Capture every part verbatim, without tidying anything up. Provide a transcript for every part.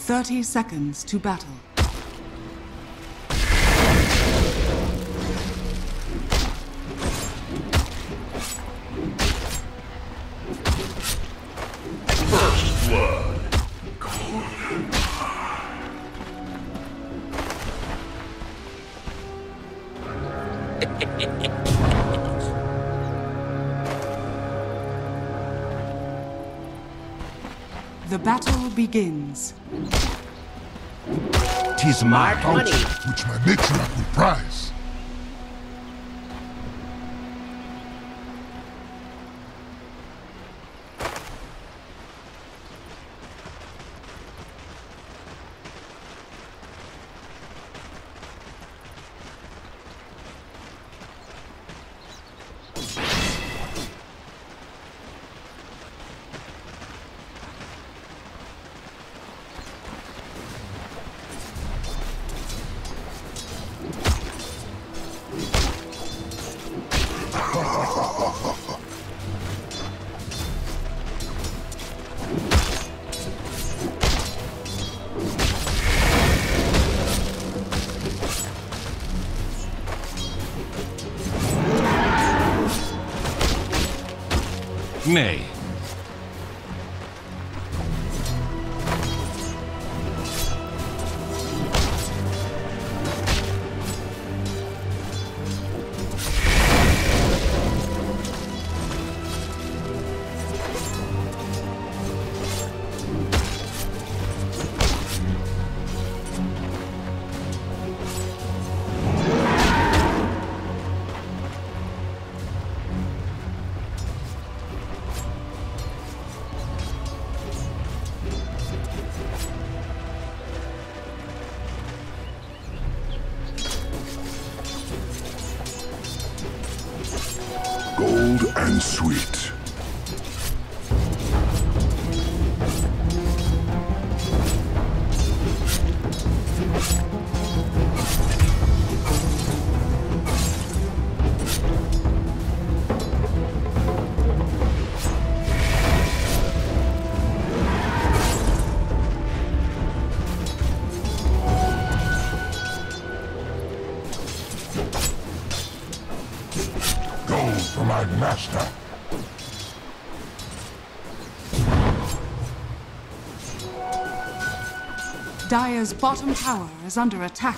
Thirty seconds to battle. First blood. The battle begins. 'Tis my money. bounty, which my matriarch will prize. Nay. Gold and sweet. Gold for my master. Dire's bottom tower is under attack.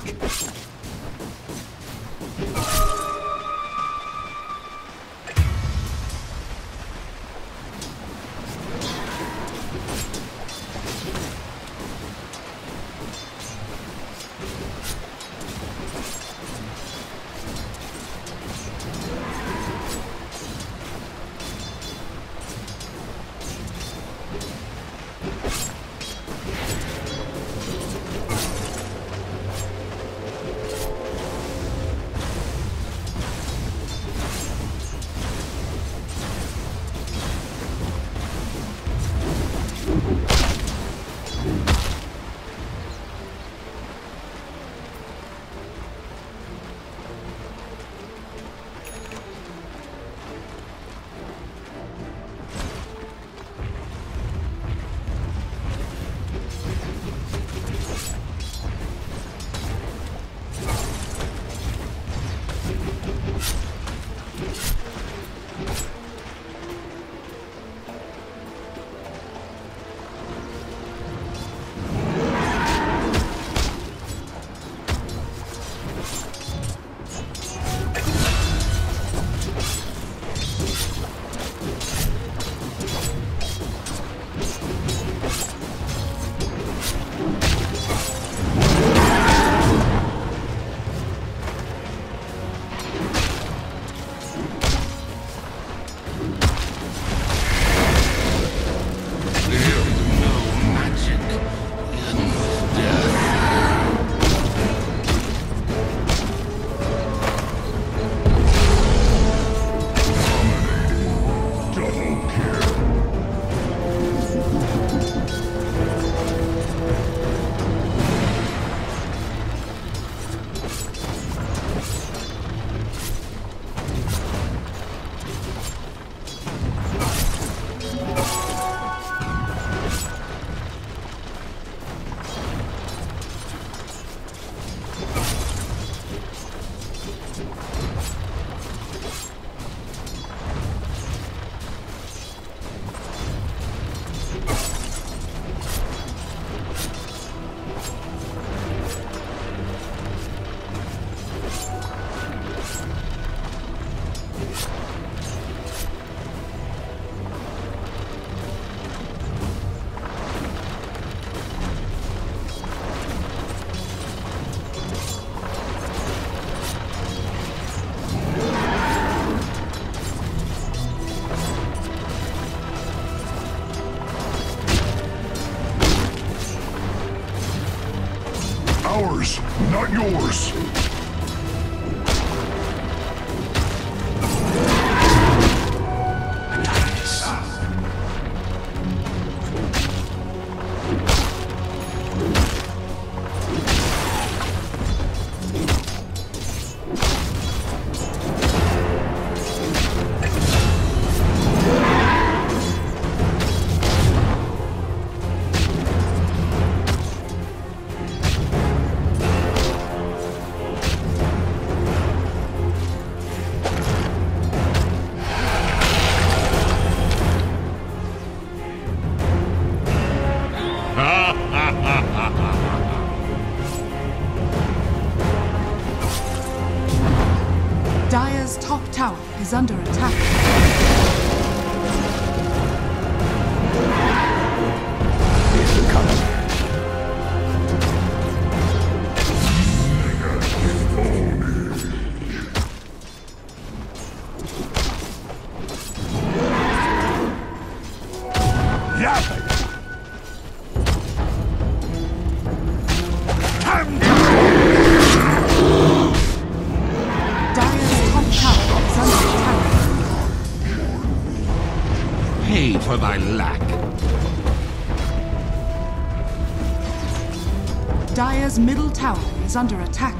Ours, not yours. Dire's top tower is under attack. Pay for thy lack. Dire's middle tower is under attack.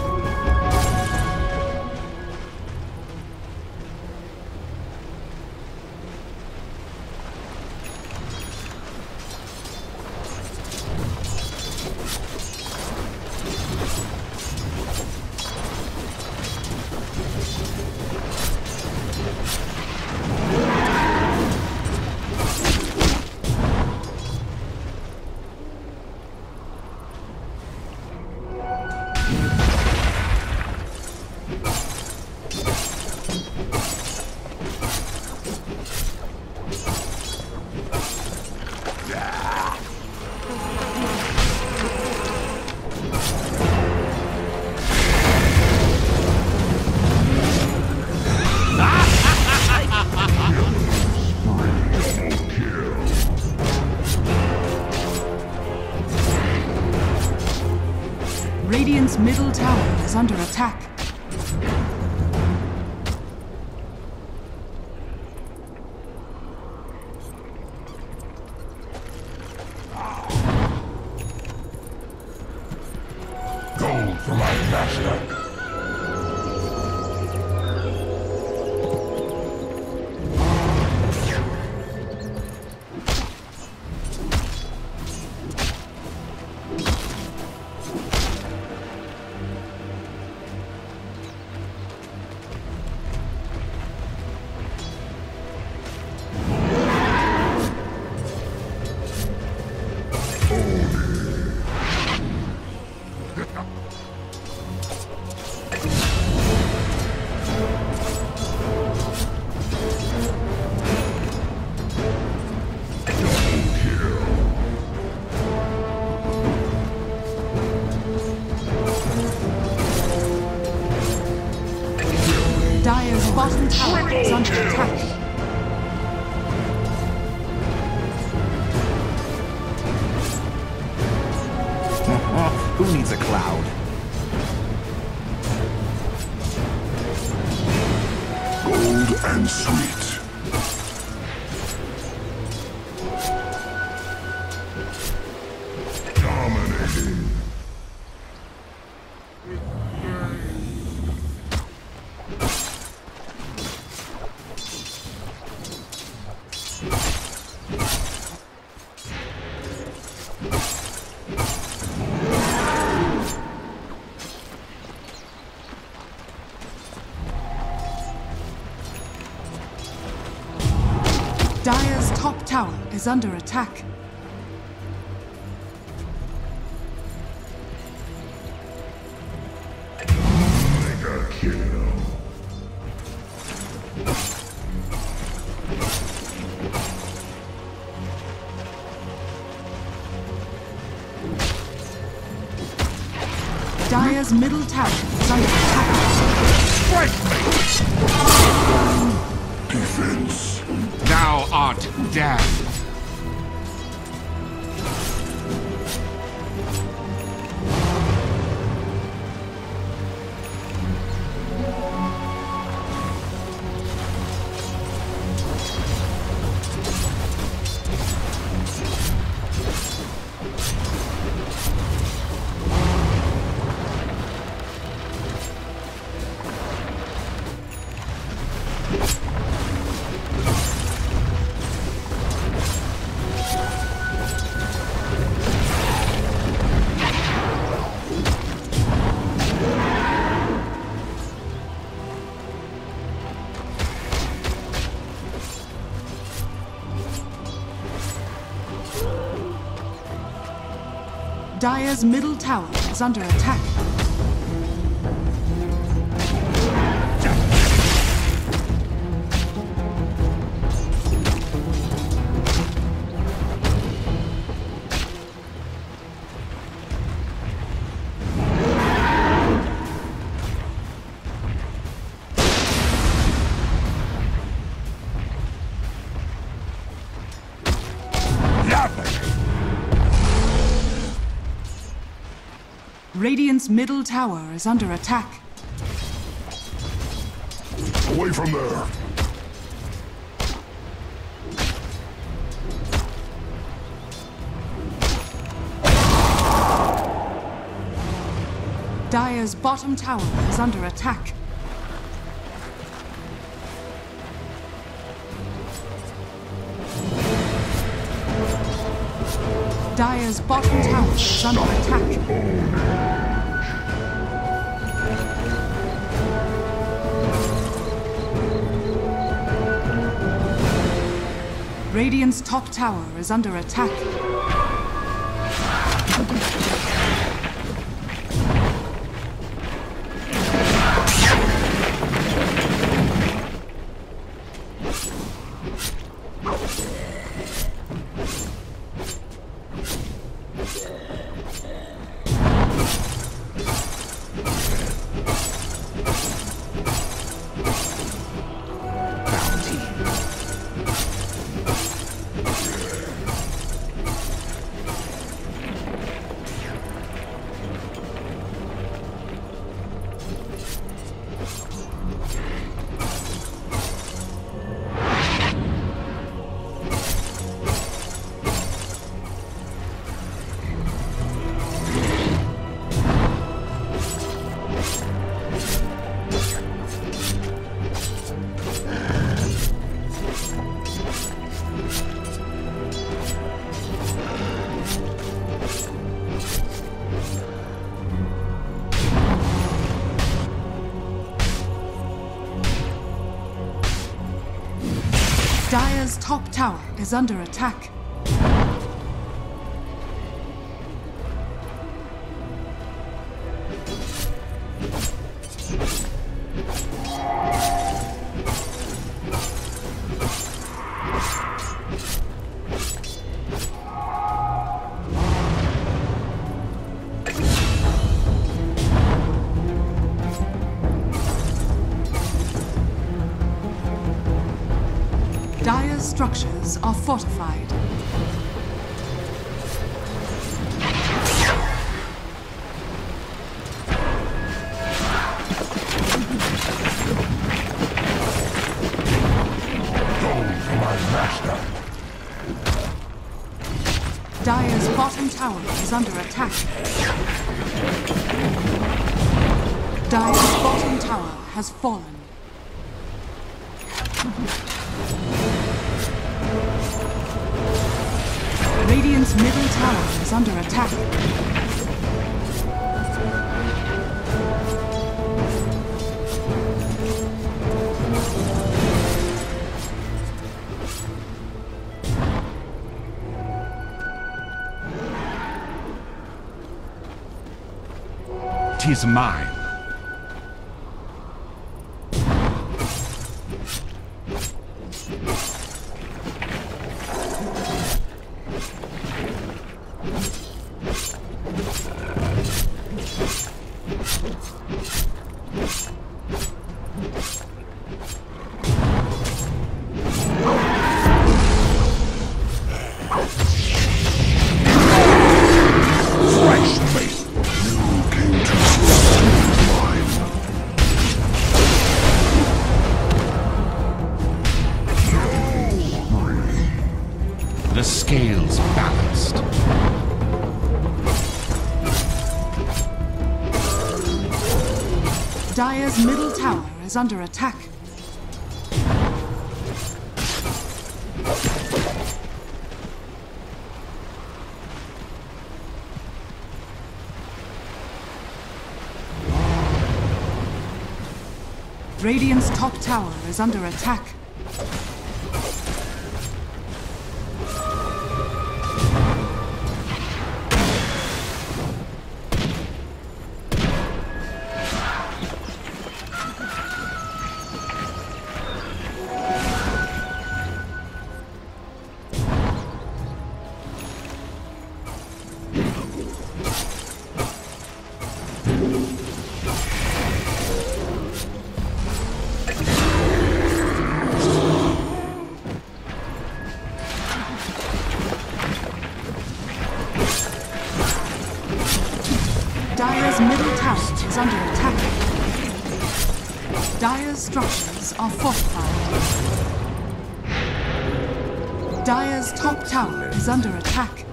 Radiant's middle tower is under attack. Gold for my master. Dire's bottom tower is under attack. Who needs a cloud? Gold and sweet. Dominating. Dire's top tower is under attack. Mega kill. Dire's middle tower is under attack. Strike me! Defense. Thou art damned. Dire's middle tower is under attack. Radiant's middle tower is under attack. Away from there. Dire's bottom tower is under attack. Dire's bottom tower is under attack. Radiant's top tower is under attack. Dire's top tower is under attack. Dire's structures are fortified. Dire's bottom tower is under attack. Dire's bottom tower has fallen. Radiant's middle tower is under attack. Tis mine. The scales balanced. Dire's middle tower is under attack. Radiant's top tower is under attack. Dire's middle tower is under attack. Dire's structures are fortified. Dire's top tower is under attack.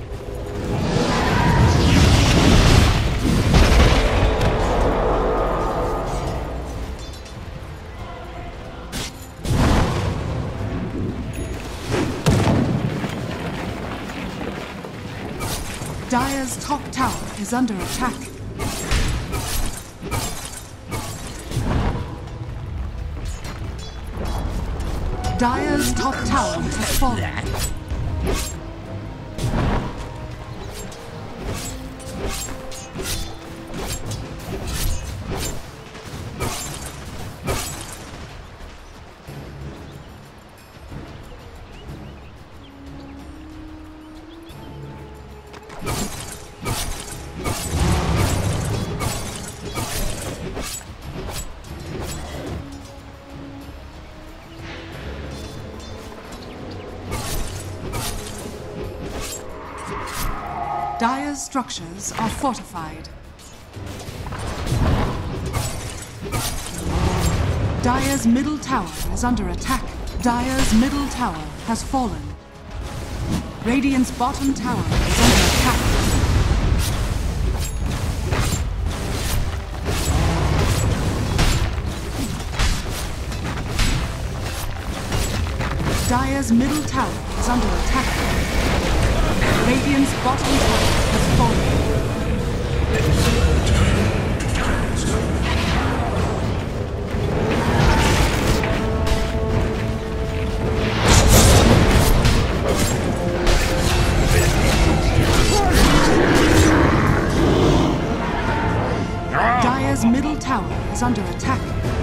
Dire's top tower is under attack. Dire's top tower has fallen. Dire's structures are fortified. Dire's middle tower is under attack. Dire's middle tower has fallen. Radiant's bottom tower is under attack. Dire's middle tower is under attack. Radiant's bottom tower has fallen. Dire's middle tower is under attack.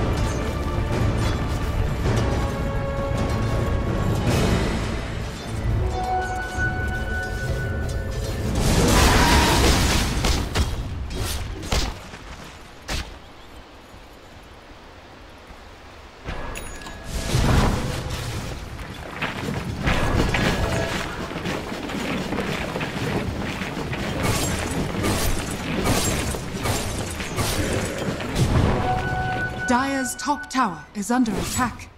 Dire's top tower is under attack.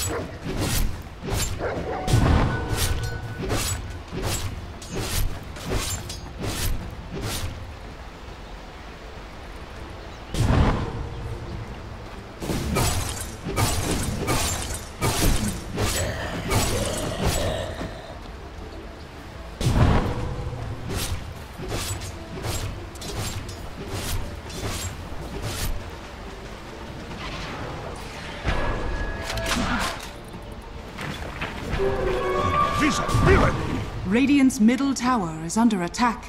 Radiant's middle tower is under attack.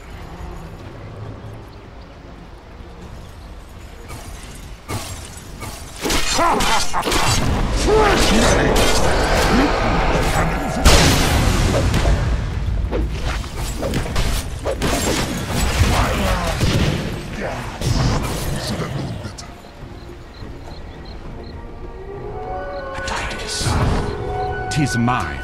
Tis mine.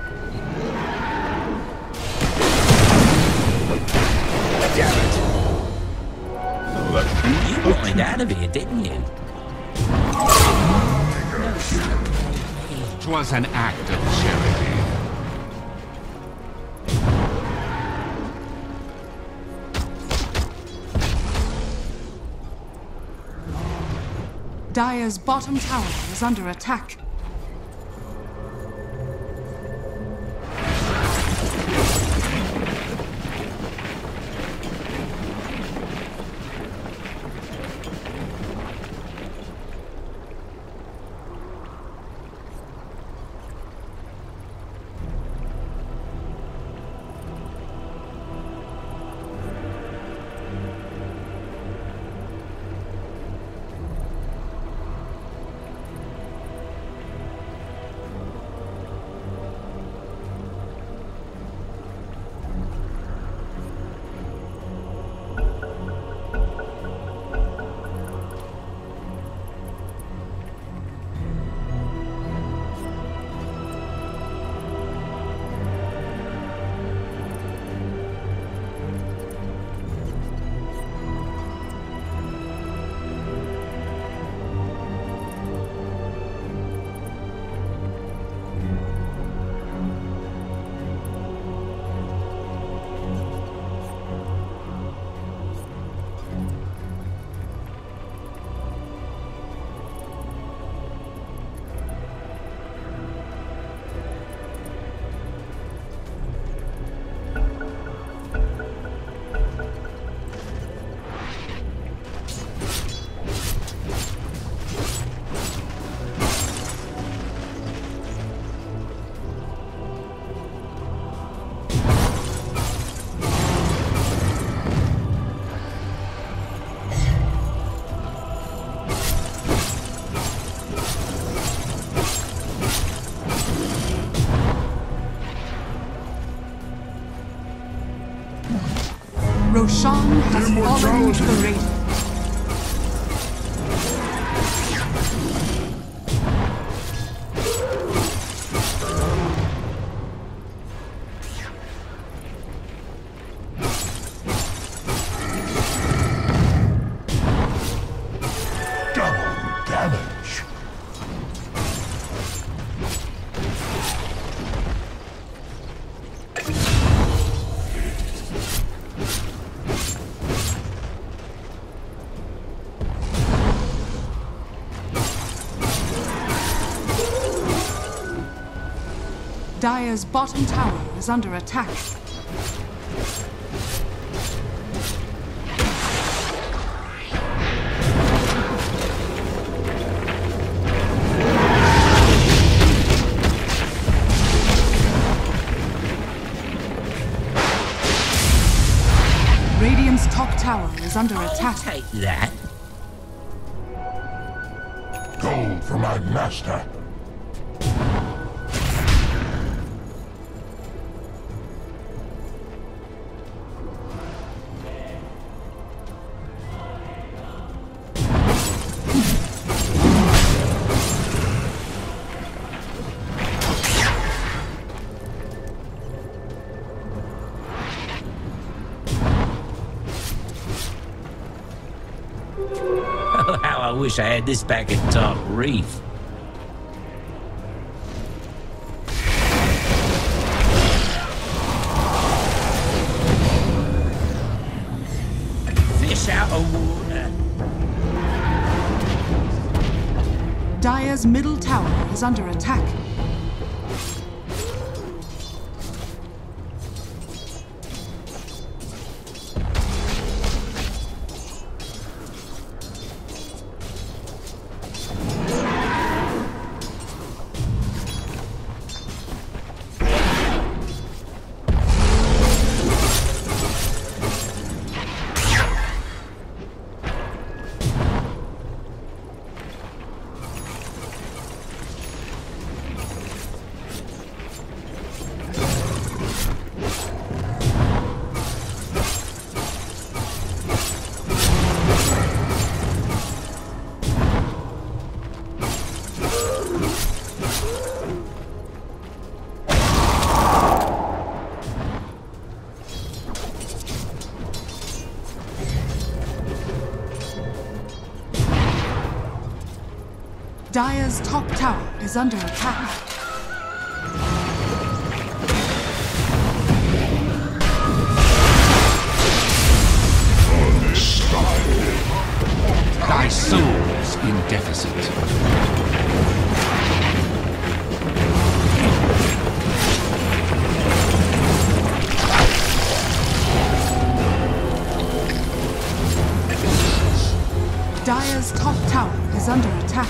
You wanted out of here, didn't you? Twas an act of charity. Dire's bottom tower is under attack. Roshan has fallen to the Radiant. Double damage. Dire's bottom tower is under attack. Radiant's top tower is under attack. Take that. Gold for my master. Oh, how I wish I had this back at Top Reef. Fish out of water. Dire's middle tower is under attack. Dire's top tower is under attack. Thy soul's in deficit. Dire's top tower is under attack.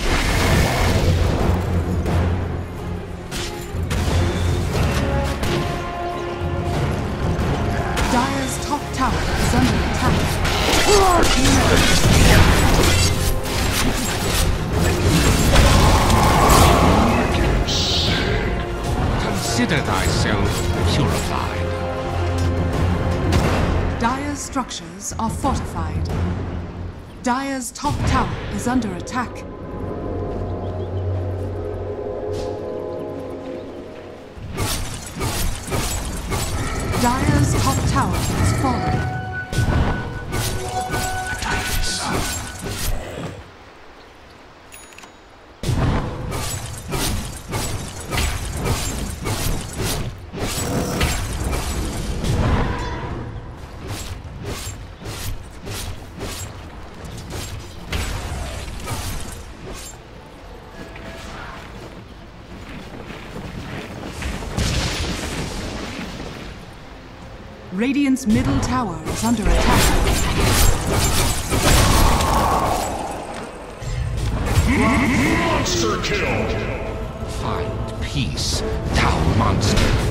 Dire's top tower is under attack. Consider thyself purified. Dire's structures are fortified. Dire's top tower is under attack. Dire's top tower has fallen. Radiant's middle tower is under attack. Monster kill! Find peace, thou monster.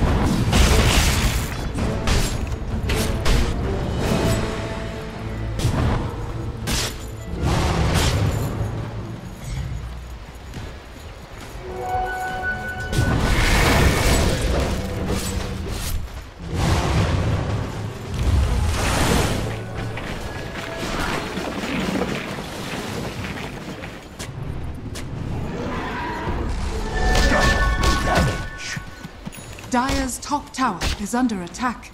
Dire's top tower is under attack.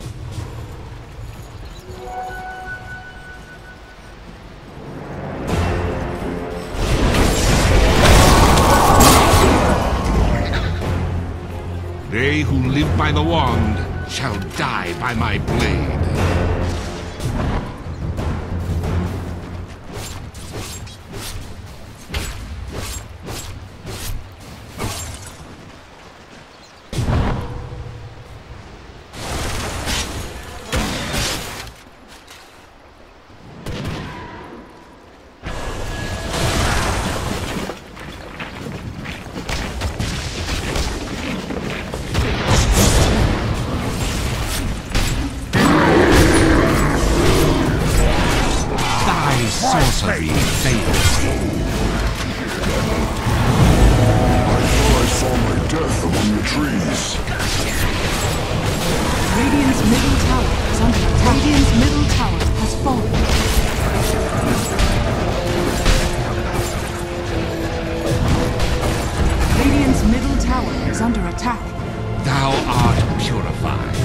They who live by the wand shall die by my blade. Sorcery fails. I thought I saw my death among the trees. Radiant's middle tower is under attack. Radiant's middle tower has fallen. Radiant's middle tower is under attack. Thou art purified.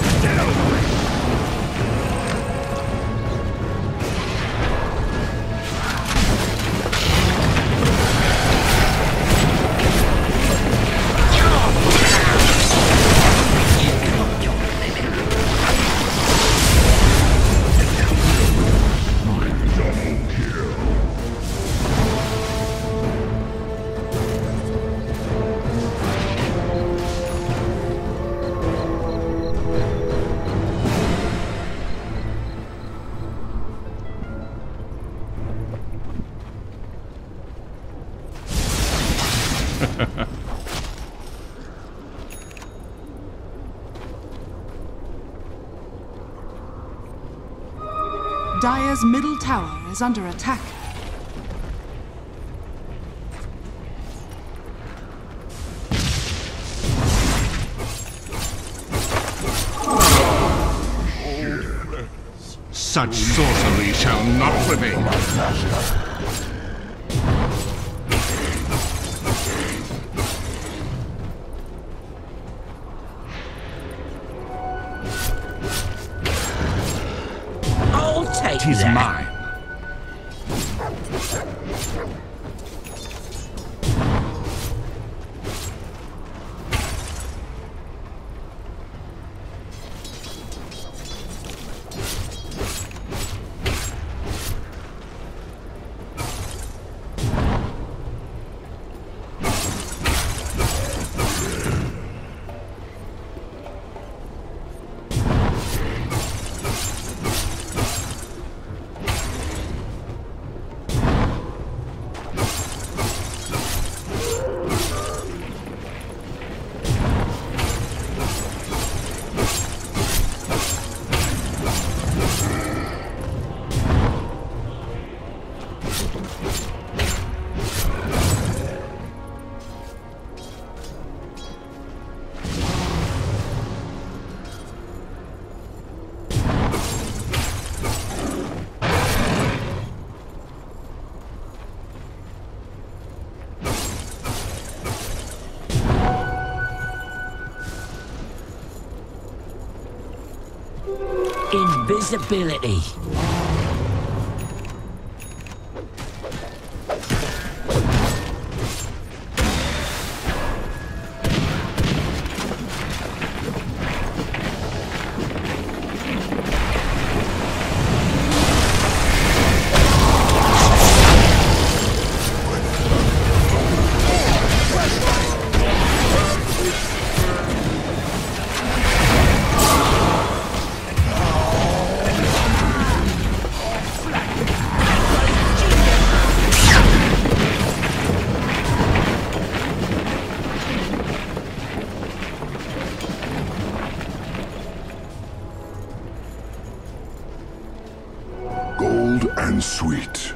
Dire's middle tower is under attack. Such sorcery shall not prevail. Take Tis that. mine. Invisibility. Gold and sweet.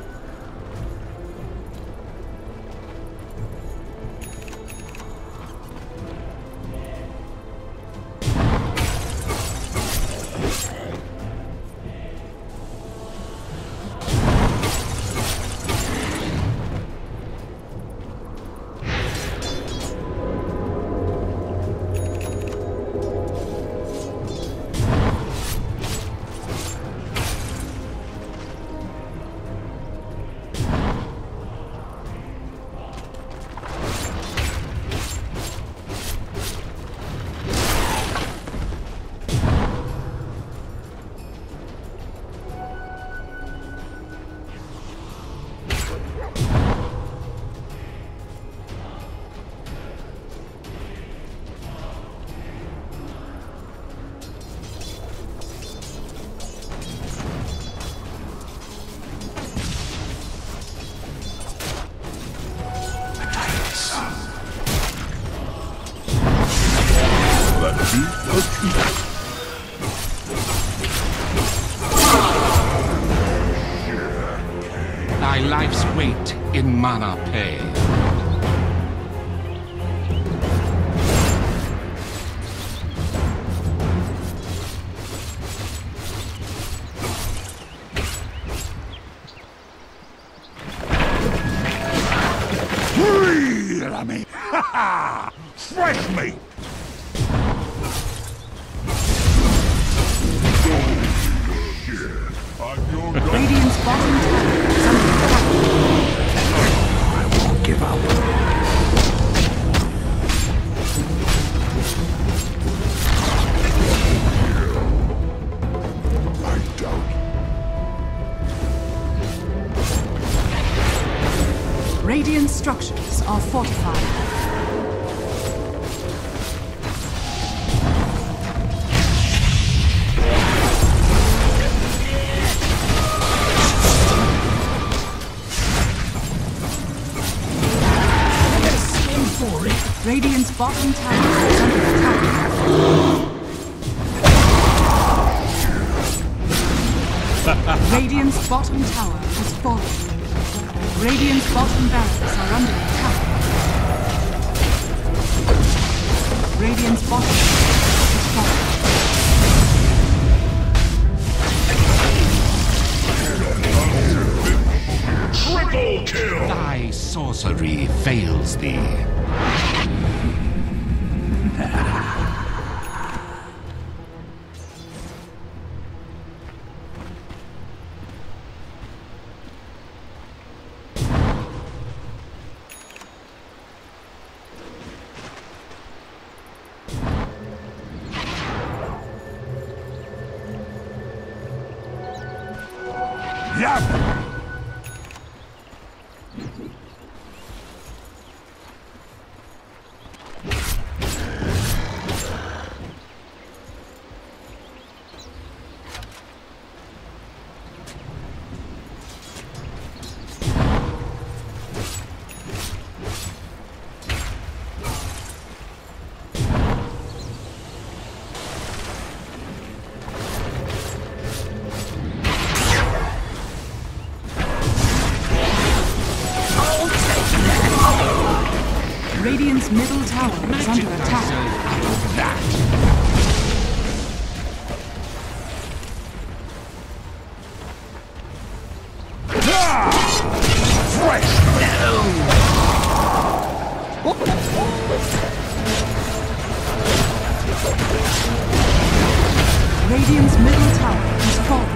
Thy life's weight in mana pay. Me. Ha ha! Fresh meat! Radiant's bottom tower is under attack. I won't give up. I doubt. Radiant structures are fortified. Radiant's bottom tower is under attack. Radiant's bottom tower has fallen. Radiant's bottom barracks are under attack. Radiant's bottom is fallen. Triple kill! Thy sorcery fails thee. Yap! Radiant's middle tower is under attack. Out of that. Fresh! Radiant's middle tower has fallen.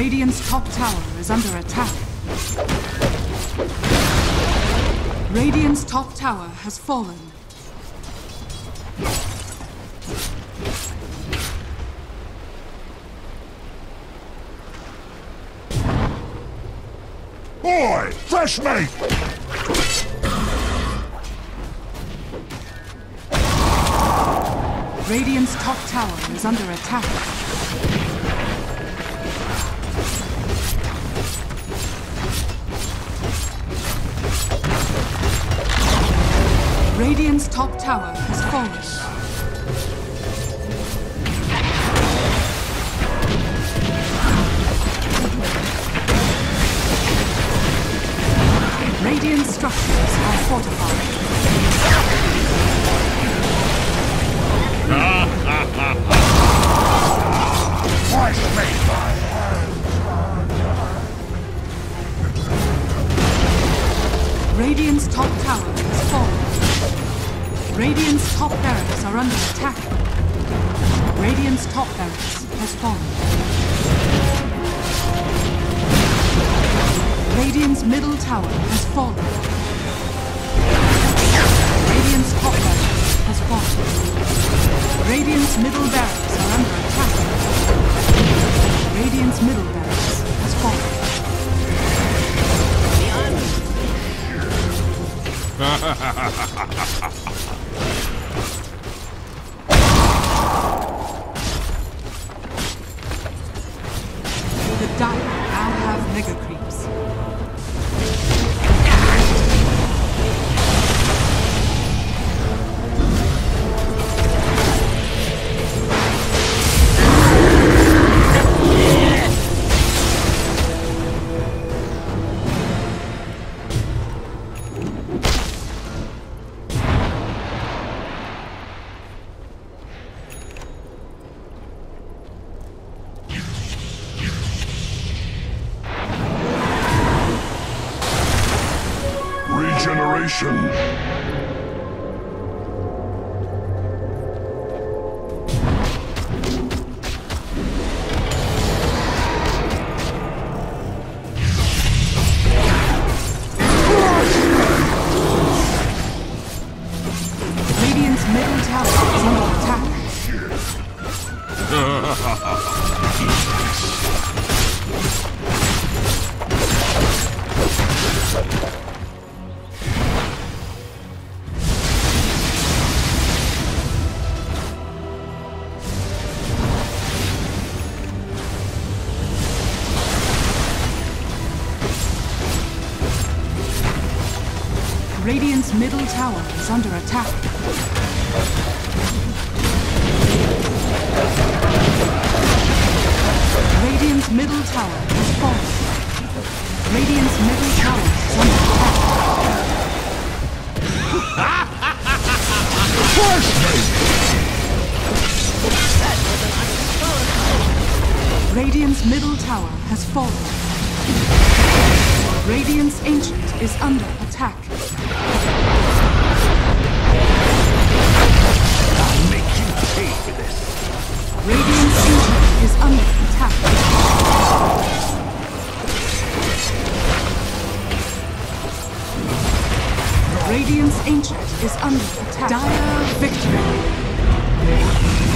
Radiant's top tower is under attack. Radiant's top tower has fallen. Boy, fresh mate! Radiant's top tower is under attack. Radiant's top tower has fallen. Radiant structures are fortified. Radiant's top tower has fallen. Radiant's top barracks are under attack. Radiant's top barracks has fallen. Radiant's middle tower has fallen. Radiant's top barracks has fallen. Radiant's middle barracks are under attack. Radiant's middle barracks has fallen. The Dire now have mega creeps. Regeneration. Radiant's middle tower is under attack. Radiant's middle tower is under attack. Radiant's middle tower has fallen. Radiant's middle tower is under attack. Radiant's middle tower has fallen. Radiant's Ancient is under attack. I'll make you pay for this. Radiant's Ancient is under attack. Radiant's Ancient is under attack. Dire victory.